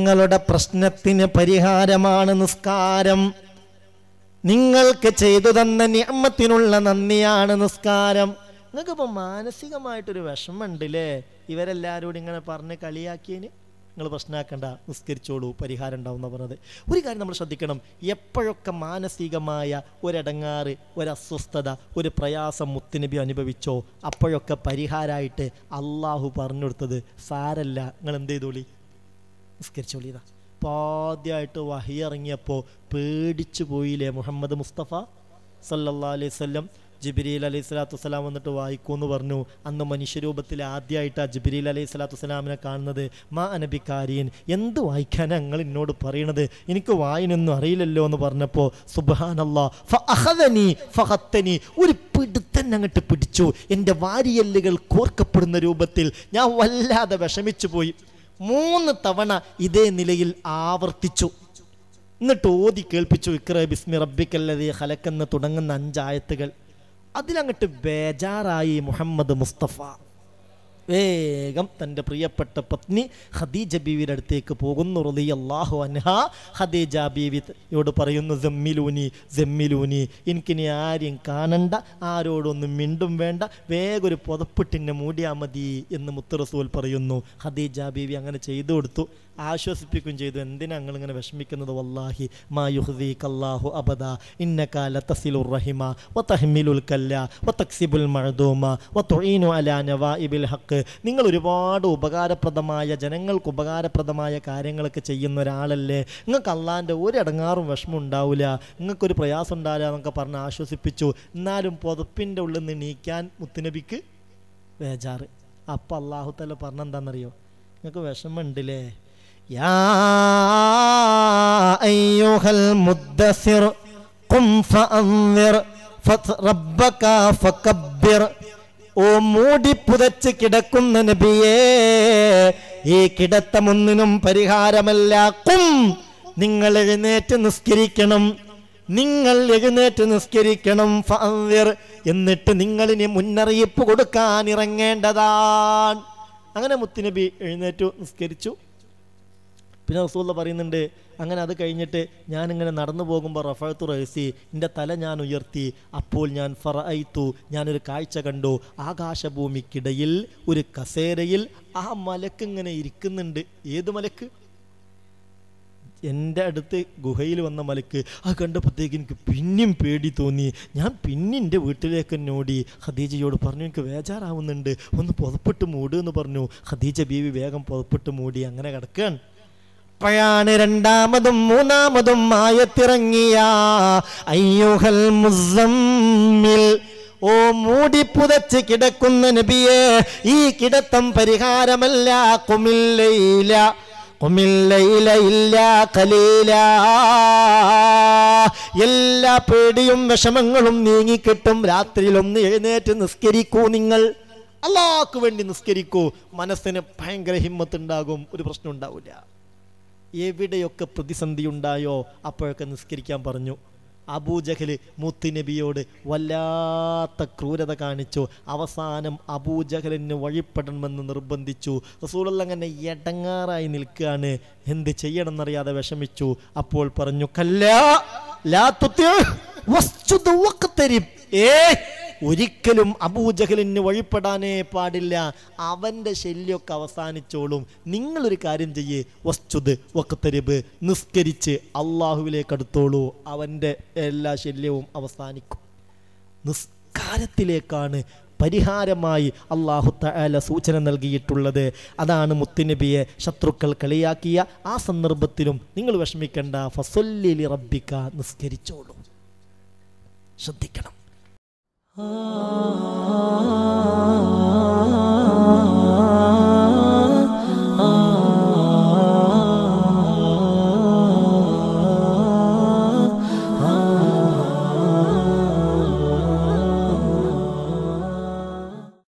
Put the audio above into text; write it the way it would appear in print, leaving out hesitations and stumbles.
നിങ്ങളുടെ പ്രശ്നത്തിന് പരിഹാരമാണ് നിസ്കാരം. നിങ്ങൾക്ക് ചെയ്തു തന്ന നിഅമത്തിനുള്ള നന്ദിയാണ് നിസ്കാരം. നിങ്ങൾക്കിപ്പോൾ മാനസികമായിട്ടൊരു വിഷമമുണ്ടല്ലേ? ഇവരെല്ലാവരോടും ഇങ്ങനെ പറഞ്ഞ് കളിയാക്കിയതിന് നിങ്ങൾ പ്രശ്നമാക്കണ്ട, നിസ്കരിച്ചോളൂ, പരിഹാരം ഉണ്ടാവും എന്ന് പറഞ്ഞത്. ഒരു കാര്യം നമ്മൾ ശ്രദ്ധിക്കണം, എപ്പോഴൊക്കെ മാനസികമായ ഒരടങ്ങാറ്, ഒരസ്വസ്ഥത, ഒരു പ്രയാസം മുത്തുനബി അനുഭവിച്ചോ അപ്പോഴൊക്കെ പരിഹാരമായിട്ട് അള്ളാഹു പറഞ്ഞു കൊടുത്തത് സാരല്ല, നിങ്ങൾ എന്ത് ചെയ്തോളി, നിസ്കരിച്ചോളിതാ. അപ്പോൾ ആദ്യമായിട്ട് വഹി ഇറങ്ങിയപ്പോൾ പേടിച്ചു പോയില്ലേ മുഹമ്മദ് മുസ്തഫ സല്ലല്ലാഹു അലൈഹി വസല്ലം? ജിബ്രീൽ അലൈഹി സ്വലാത്തു വസ്സലാം വന്നിട്ട് വായിക്കൂന്ന് പറഞ്ഞു. അന്ന് മനുഷ്യരൂപത്തിൽ ആദ്യമായിട്ടാണ് ജിബ്രീൽ അലൈഹി സ്വലാത്തു വസ്സലാമിനെ കാണുന്നത്. മാ അനബിക്കാരിയൻ, എന്ത് വായിക്കാനാണ് നിങ്ങൾ എന്നോട് പറയണത്, എനിക്ക് വായനൊന്നും അറിയില്ലല്ലോ എന്ന് പറഞ്ഞപ്പോൾ സുബ്ഹാനല്ലാഹ് ഫഅഖദനി ഫഖത്തനി, ഒരു പിടുത്തൻ അങ്ങോട്ട് പിടിച്ചു. എൻ്റെ വാരിയല്ലുകൾ കോർക്കപ്പെടുന്ന രൂപത്തിൽ ഞാൻ വല്ലാതെ വിഷമിച്ചു പോയി. 3 തവണ ഇതേ നിലയിൽ ആവർത്തിച്ചു. എന്നിട്ട് ഓതി കേൾപ്പിച്ചു, ഇഖ്റ ബിസ്മി റബ്ബിക്കല്ലദീ ഖലഖ് എന്ന് തുടങ്ങുന്ന 5 ആയത്തുകൾ. അതിലങ്ങോട്ട് ബേജാറായി മുഹമ്മദ് മുസ്തഫ. വേഗം തൻ്റെ പ്രിയപ്പെട്ട പത്നി ഖദീജ ബീവിയുടെ അടുത്തേക്ക് പോകുന്നു റളിയല്ലാഹു അൻഹാ. ഖദീജ ബീവിയോട് പറയുന്നു, ജമ്മിലൂനി ജമ്മിലൂനി, എനിക്കിനി ആരെയും കാണണ്ട, ആരോടൊന്നും മിണ്ടും വേണ്ട, വേഗം ഒരു പുതപ്പിട്ടിന്നെ മൂടിയാൽ മതി എന്ന് മുത്ത് റസൂൽ പറയുന്നു. ഖദീജ ബീവി അങ്ങനെ ചെയ്തു കൊടുത്തു, ആശ്വസിപ്പിക്കുകയും ചെയ്തു. എന്തിനാ ഞങ്ങളിങ്ങനെ വിഷമിക്കുന്നത്? വല്ലാഹി മാ യുഹ്ദീകല്ലാഹു അബദാ ഇന്നക ലതസിലുർ റഹിമ വതഹ്മിലുൽ കല്ല വതക്സിബുൽ മഅദൂമ വതുഈനു അലാ നവാഇബിൽ ഹഖ്. നിങ്ങൾ ഒരുപാട് ഉപകാരപ്രദമായ, ജനങ്ങൾക്ക് ഉപകാരപ്രദമായ കാര്യങ്ങളൊക്കെ ചെയ്യുന്ന ഒരാളല്ലേ, നിങ്ങൾക്ക് അള്ളാൻ്റെ ഒരു ഇടങ്ങാറും വിഷമം ഉണ്ടാവില്ല, നിങ്ങൾക്കൊരു പ്രയാസം ഉണ്ടാവില്ല എന്നൊക്കെ പറഞ്ഞ് ആശ്വസിപ്പിച്ചു. എന്നാലും പുതപ്പിൻ്റെ ഉള്ളിൽ നിന്ന് നീക്കാൻ മുത്തുനബിക്ക് ബേജാറ്. അപ്പം അള്ളാഹു തആല പറഞ്ഞെന്താണെന്നറിയോ? നിങ്ങൾക്ക് വിഷമമുണ്ടല്ലേ? യാ അയ്യുഹൽ മുദ്ദസിർ ഖും ഫഅൻദിർ റബ്ബക ഫകബ്ബിർ. ഓ മൂടി പുതച്ച് കിടക്കുന്ന നബിയേ, ഈ കിടത്തമൊന്നിനും പരിഹാരമല്ല. ഖും, നിങ്ങൾ എഴുന്നേറ്റ് നിസ്കരിക്കണം, നിങ്ങൾ എഴുന്നേറ്റ് നിസ്കരിക്കണം. ഫഅൻദിർ, എന്നിട്ട് നിങ്ങളിനി മുന്നറിയിപ്പ് കൊടുക്കാൻ ഇറങ്ങേണ്ടതാണ്. അങ്ങനെ മുത്തുനബി എഴുന്നേറ്റു, നിസ്കരിച്ചു. പിന്നെ റസൂലുള്ള പറയുന്നുണ്ട്, അങ്ങനെ അത് കഴിഞ്ഞിട്ട് ഞാനിങ്ങനെ നടന്നു പോകുമ്പോൾ റഫഅതു റഅസി, എൻ്റെ തല ഞാൻ ഉയർത്തി. അപ്പോൾ ഞാൻ ഫറഅയ്തു, ഞാനൊരു കാഴ്ച കണ്ടു. ആകാശഭൂമിക്കിടയിൽ ഒരു കസേരയിൽ ആ മലക്ക് ഇങ്ങനെ ഇരിക്കുന്നുണ്ട്. ഏത് മലക്ക്? എൻ്റെ അടുത്ത് ഗുഹയിൽ വന്ന മലക്ക്. അത് കണ്ടപ്പോഴത്തേക്ക് എനിക്ക് പിന്നെയും പേടി തോന്നി. ഞാൻ പിന്നെ എൻ്റെ വീട്ടിലേക്ക് തന്നെ ഓടി. ഖദീജയോട് പറഞ്ഞു, എനിക്ക് ബേജാറാവുന്നുണ്ട്, ഒന്ന് പുതപ്പിട്ട് മൂടുമെന്ന് പറഞ്ഞു. ഖദീജ ബീവി വേഗം പുതപ്പിട്ട് മൂടി അങ്ങനെ കിടക്കുകയാണ്. അപ്പോഴാണ് 2ാമതും 3ാമതും ആയത്തിറങ്ങിയ അയ്യുഹൽ മുസമ്മിൽ, ഓ മൂടി പുതച്ച് കിടക്കുന്ന നബിയെ, ഈ കിടത്തം പരിഹാരമല്ല. ഖുമിൽ ലൈല ഖുമിൽ ലൈല ഇല്ലാ ഖലീലാ, എല്ലാ പേടിയും വിഷമങ്ങളും നീങ്ങിക്കിട്ടും. രാത്രിയിൽ ഒന്ന് എഴുന്നേറ്റ് നിസ്കരിക്കൂ, നിങ്ങൾ അല്ലാഹുവിന് വേണ്ടി നിസ്കരിക്കൂ. മനസ്സിന് ഭയങ്കര ഹിമ്മത്തുണ്ടാകും, ഒരു പ്രശ്നം ഉണ്ടാവില്ല. എവിടെയൊക്കെ പ്രതിസന്ധി ഉണ്ടായോ അപ്പോഴൊക്കെ നിസ്കരിക്കാൻ പറഞ്ഞു. അബൂജഹൽ മുത്തുനബിയോട് വല്ലാത്ത ക്രൂരത കാണിച്ചു. അവസാനം അബൂജഹലിന് വഴിപ്പെടണമെന്ന് നിർബന്ധിച്ചു. റസൂലുള്ളാഹി അങ്ങനെ എടങ്ങാറായി നിൽക്കുകയാണ്, എന്ത് ചെയ്യണമെന്നറിയാതെ വിഷമിച്ചു. അപ്പോൾ പറഞ്ഞു, കല്ലാ ലാ തുതി വസ്ജുദ് വഖ്തരിബ്. ഒരിക്കലും അബൂജഹലിന് വഴിപ്പെടാനേ പാടില്ല, അവൻ്റെ ശല്യമൊക്കെ അവസാനിച്ചോളും. നിങ്ങളൊരു കാര്യം ചെയ്യേ, വസ്ജുദ് വഖ്തരിബ്, നിസ്കരിച്ച് അള്ളാഹുവിലേക്ക് അടുത്തോളൂ, അവൻ്റെ എല്ലാ ശല്യവും അവസാനിക്കും. നിസ്കാരത്തിലേക്കാണ് പരിഹാരമായി അല്ലാഹു തആല സൂചന നൽകിയിട്ടുള്ളത്. അതാണ് മുത്തുനബിയെ ശത്രുക്കൾ കളിയാക്കിയ ആ സന്ദർഭത്തിലും നിങ്ങൾ വിഷമിക്കണ്ട, ഫസല്ലി ലിറബ്ബിക, നിസ്കരിച്ചോളൂ. ശ്രദ്ധിക്കണം.